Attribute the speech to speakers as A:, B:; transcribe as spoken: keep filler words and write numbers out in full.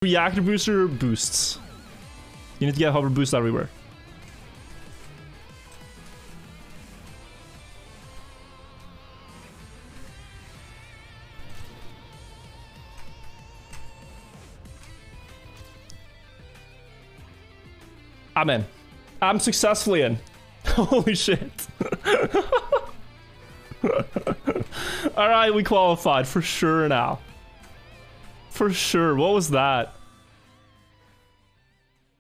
A: Reactor booster boosts. You need to get hover boost everywhere. I'm in. I'm successfully in. Holy shit. Alright, we qualified for sure now. For sure. What was that?